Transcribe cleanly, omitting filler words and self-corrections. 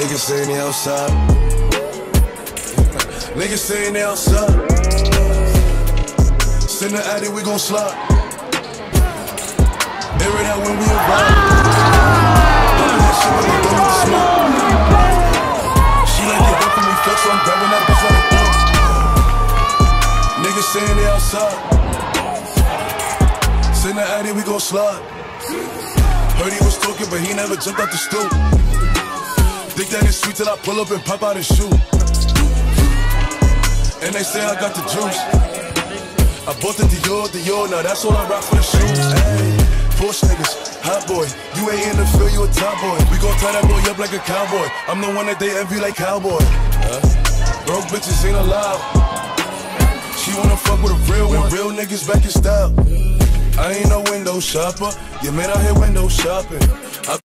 Niggas saying they outside. Niggas saying they outside. Send the addy, we gon' slide. Air it out when we arrive. Doing that shit when they don't need to smoke. She like it up when we fuck, so I'm grabbing that bitch like a dog. Niggas saying they outside. Send the addy, we gon' slide. Heard he was talking, but he never jumped out the stool. Think that it's sweet till I pull up and pop out his shoe. And they say I got the juice. I bought the Dior, now that's all I rock for the shoes. Hey, Porsche niggas, hot boy. You ain't in the field, you a top boy. We gon' tie that boy up like a cowboy. I'm the one that they envy like cowboy. Broke bitches ain't allowed. She wanna fuck with a real one. Real niggas back in style. I ain't no window shopper. You man out here window shopping.